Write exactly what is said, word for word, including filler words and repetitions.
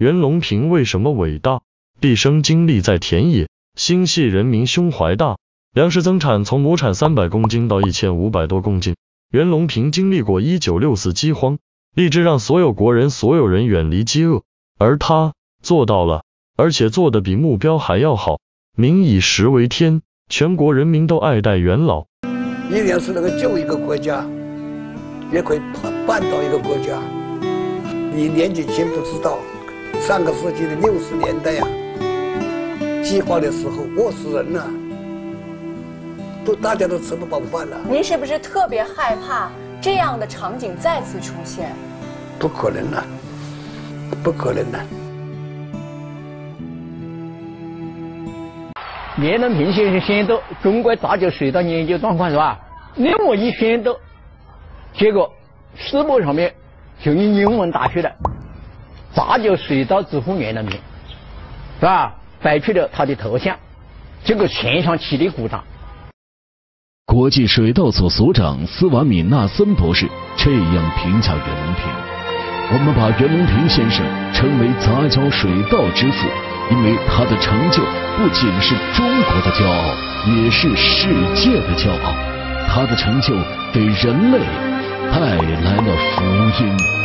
袁隆平为什么伟大？毕生经历在田野，心系人民，胸怀大。粮食增产从亩产三百公斤到一千五百多公斤。袁隆平经历过一九六四饥荒，立志让所有国人所有人远离饥饿，而他做到了，而且做得比目标还要好。民以食为天，全国人民都爱戴元老。 一定是能够救一个国家，也可以办到一个国家。你年纪轻不知道，上个世纪的六十年代呀、啊，饥荒的时候饿死人了，都大家都吃不饱饭了。 您是不是特别害怕这样的场景再次出现？ 不可能了，不可能了。 袁隆平先生选到中国杂交水稻研究状况是吧？那么一选到，结果世博上面就用英文打出来“杂交水稻之父袁隆平”，是吧？摆出了他的头像，结果全场起立鼓掌。 国际水稻所所长斯瓦米纳森博士这样评价袁隆平：我们把袁隆平先生称为杂交水稻之父，因为他的成就不仅是中国的骄傲，也是世界的骄傲。他的成就给人类带来了福音。